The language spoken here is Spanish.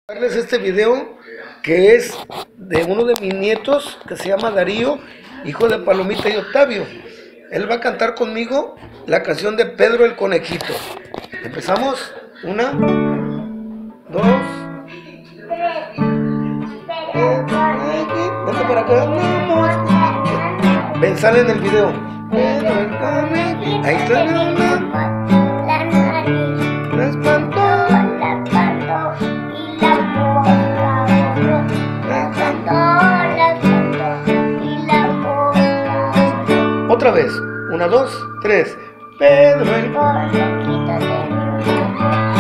Darles este video que es de uno de mis nietos que se llama Darío, hijo de Palomita y Octavio. Él va a cantar conmigo la canción de Pedro el Conejito. Empezamos. 1, 2, 3. Vente para acá. Ven, sale en el video. Pedro el Conejito. Ahí está. La espantó. Otra vez, 1, 2, 3. Pedro el Conejito.